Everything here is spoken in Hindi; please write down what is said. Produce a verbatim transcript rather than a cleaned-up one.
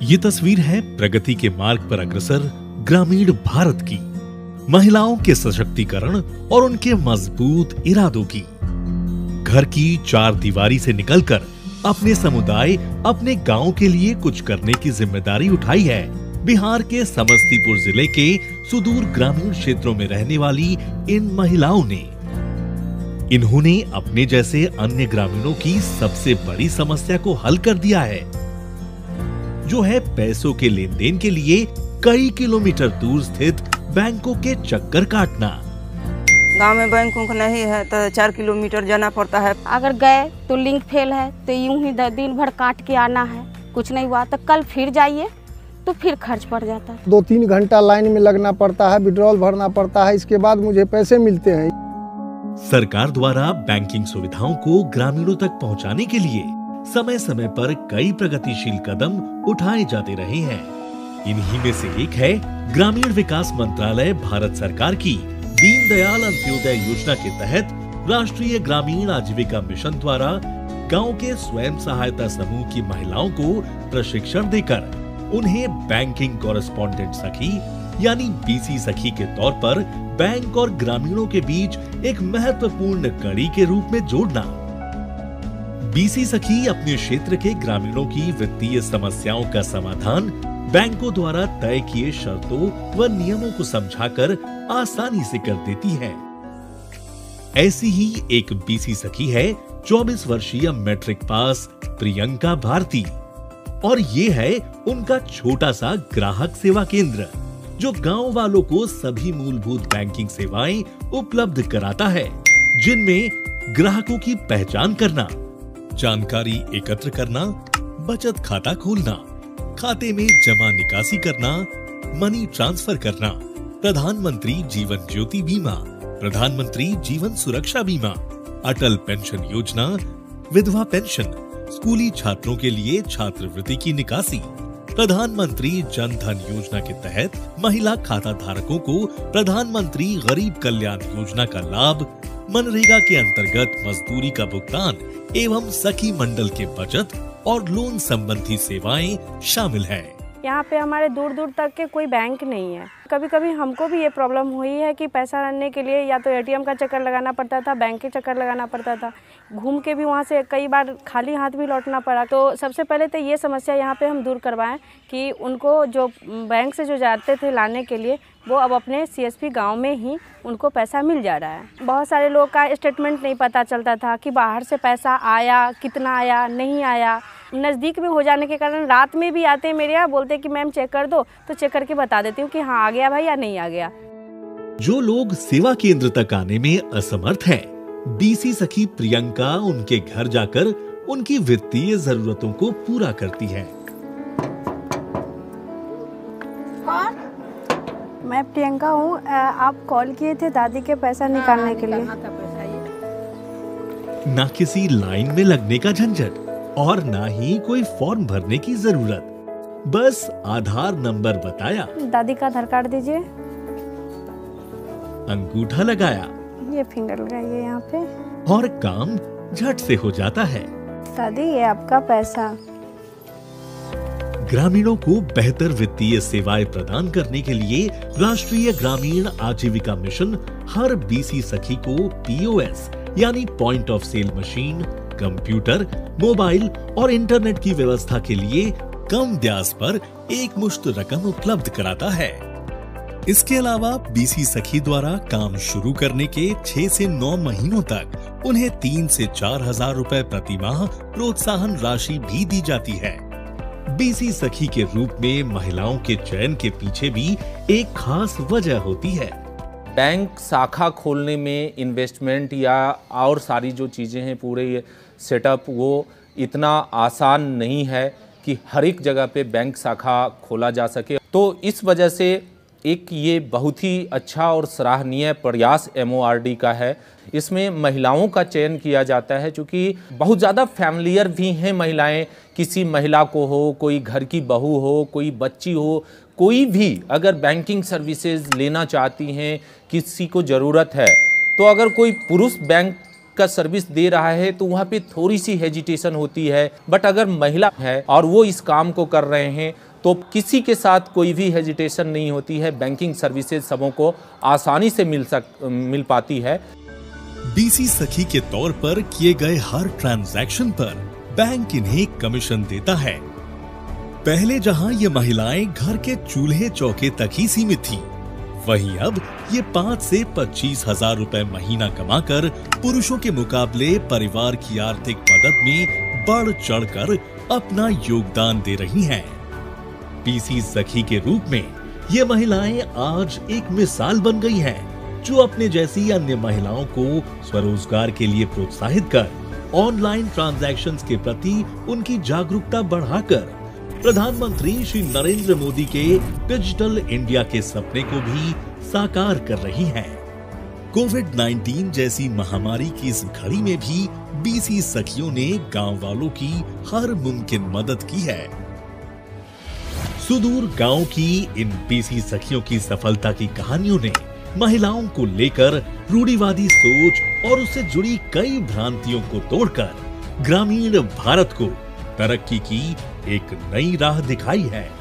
ये तस्वीर है प्रगति के मार्ग पर अग्रसर ग्रामीण भारत की, महिलाओं के सशक्तिकरण और उनके मजबूत इरादों की। घर की चार दीवारी से निकलकर अपने समुदाय, अपने गांव के लिए कुछ करने की जिम्मेदारी उठाई है बिहार के समस्तीपुर जिले के सुदूर ग्रामीण क्षेत्रों में रहने वाली इन महिलाओं ने। इन्होंने अपने जैसे अन्य ग्रामीणों की सबसे बड़ी समस्या को हल कर दिया है, जो है पैसों के लेन देन के लिए कई किलोमीटर दूर स्थित बैंकों के चक्कर काटना। गांव में बैंक नहीं है तो चार किलोमीटर जाना पड़ता है। अगर गए तो लिंक फेल है तो यूं ही दिन भर काट के आना है, कुछ नहीं हुआ तो कल फिर जाइए तो फिर खर्च पड़ जाता है। दो तीन घंटा लाइन में लगना पड़ता है, विड्रॉल भरना पड़ता है, इसके बाद मुझे पैसे मिलते हैं। सरकार द्वारा बैंकिंग सुविधाओं को ग्रामीणों तक पहुंचाने के लिए समय समय पर कई प्रगतिशील कदम उठाए जाते रहे हैं। इन्हीं में से एक है ग्रामीण विकास मंत्रालय भारत सरकार की दीनदयाल अंत्योदय योजना के तहत राष्ट्रीय ग्रामीण आजीविका मिशन द्वारा गांव के स्वयं सहायता समूह की महिलाओं को प्रशिक्षण देकर उन्हें बैंकिंग कॉरेस्पॉन्डेंट सखी यानी बीसी सखी के तौर पर बैंक और ग्रामीणों के बीच एक महत्वपूर्ण कड़ी के रूप में जोड़ना। बीसी सखी अपने क्षेत्र के ग्रामीणों की वित्तीय समस्याओं का समाधान बैंकों द्वारा तय किए शर्तों व नियमों को समझाकर आसानी से कर देती है। ऐसी ही एक बीसी सखी है चौबीस वर्षीय मैट्रिक पास प्रियंका भारती, और ये है उनका छोटा सा ग्राहक सेवा केंद्र, जो गांव वालों को सभी मूलभूत बैंकिंग सेवाएं उपलब्ध कराता है, जिनमें ग्राहकों की पहचान करना, जानकारी एकत्र करना, बचत खाता खोलना, खाते में जमा निकासी करना, मनी ट्रांसफर करना, प्रधानमंत्री जीवन ज्योति बीमा, प्रधानमंत्री जीवन सुरक्षा बीमा, अटल पेंशन योजना, विधवा पेंशन, स्कूली छात्रों के लिए छात्रवृत्ति की निकासी, प्रधानमंत्री जन धन योजना के तहत महिला खाता धारकों को प्रधानमंत्री गरीब कल्याण योजना का लाभ, मनरेगा के अंतर्गत मजदूरी का भुगतान एवं सखी मंडल के बचत और लोन संबंधी सेवाएं शामिल है। यहाँ पे हमारे दूर दूर तक के कोई बैंक नहीं है। कभी कभी हमको भी ये प्रॉब्लम हुई है कि पैसा रखने के लिए या तो एटीएम का चक्कर लगाना पड़ता था, बैंक के चक्कर लगाना पड़ता था, घूम के भी वहाँ से कई बार खाली हाथ भी लौटना पड़ा। तो सबसे पहले तो ये समस्या यहाँ पे हम दूर करवाएं कि उनको जो बैंक से जो जाते थे लाने के लिए, वो अब अपने सीएसपी गांव में ही उनको पैसा मिल जा रहा है। बहुत सारे लोग का स्टेटमेंट नहीं पता चलता था कि बाहर से पैसा आया, कितना आया, नहीं आया। नज़दीक में हो जाने के कारण रात में भी आते हैं मेरे यहाँ, बोलते हैं कि मैम चेक कर दो, तो चेक करके बता देती हूँ कि हाँ आ गया भाई या नहीं आ गया। जो लोग सेवा केंद्र तक आने में असमर्थ हैं, बीसी सखी प्रियंका उनके घर जाकर उनकी वित्तीय जरूरतों को पूरा करती है। मैं प्रियंका हूँ, आप कॉल किए थे दादी के पैसा निकालने के लिए। ना किसी लाइन में लगने का झंझट और ना ही कोई फॉर्म भरने की जरूरत, बस आधार नंबर बताया, दादी का आधार कार्ड दीजिए, अंगूठा लगाया, ये फिंगर लगाइए यहाँ पे, और काम झट से हो जाता है। दादी ये आपका पैसा। ग्रामीणों को बेहतर वित्तीय सेवाएं प्रदान करने के लिए राष्ट्रीय ग्रामीण आजीविका मिशन हर बीसी सखी को पीओएस यानी point of sale machine, computer, mobile और इंटरनेट की व्यवस्था के लिए कम ब्याज पर एक मुश्त रकम उपलब्ध कराता है। इसके अलावा बीसी सखी द्वारा काम शुरू करने के छह से नौ महीनों तक उन्हें तीन से चार हजार रुपए प्रति माह प्रोत्साहन राशि भी दी जाती है। बीसी सखी के रूप में महिलाओं के चयन के पीछे भी एक खास वजह होती है। बैंक शाखा खोलने में इन्वेस्टमेंट या और सारी जो चीज़ें हैं, पूरे ये सेटअप, वो इतना आसान नहीं है कि हर एक जगह पे बैंक शाखा खोला जा सके। तो इस वजह से एक ये बहुत ही अच्छा और सराहनीय प्रयास एमओआरडी का है। इसमें महिलाओं का चयन किया जाता है, क्योंकि बहुत ज़्यादा फैमिलियर भी हैं महिलाएं। किसी महिला को हो, कोई घर की बहू हो, कोई बच्ची हो, कोई भी अगर बैंकिंग सर्विसेज लेना चाहती हैं, किसी को ज़रूरत है, तो अगर कोई पुरुष बैंक का सर्विस दे रहा है तो वहाँ पे थोड़ी सी हेजिटेशन होती है। बट अगर महिला है और वो इस काम को कर रहे हैं तो किसी के साथ कोई भी हेजिटेशन नहीं होती है। बैंकिंग सर्विसेज सबों को आसानी से मिल सक मिल पाती है। बीसी सखी के तौर पर किए गए हर ट्रांजैक्शन पर बैंक इन्हें कमीशन देता है। पहले जहां ये महिलाएं घर के चूल्हे चौके तक ही सीमित थी, वहीं अब ये पाँच से पच्चीस हजार रुपए महीना कमाकर पुरुषों के मुकाबले परिवार की आर्थिक मदद में बढ़ चढ़कर अपना योगदान दे रही हैं। बीसी सखी के रूप में ये महिलाएं आज एक मिसाल बन गई हैं, जो अपने जैसी अन्य महिलाओं को स्वरोजगार के लिए प्रोत्साहित कर ऑनलाइन ट्रांजैक्शंस के प्रति उनकी जागरूकता बढ़ाकर प्रधानमंत्री श्री नरेंद्र मोदी के डिजिटल इंडिया के सपने को भी साकार कर रही हैं। कोविड नाइनटीन जैसी महामारी की इस घड़ी में भी बीसी सखियों ने गांव वालों की हर मुमकिन मदद की है। सुदूर गांव की इन बीसी सखियों की सफलता की कहानियों ने महिलाओं को लेकर रूढ़िवादी सोच और उससे जुड़ी कई भ्रांतियों को तोड़कर ग्रामीण भारत को तरक्की की एक नई राह दिखाई है।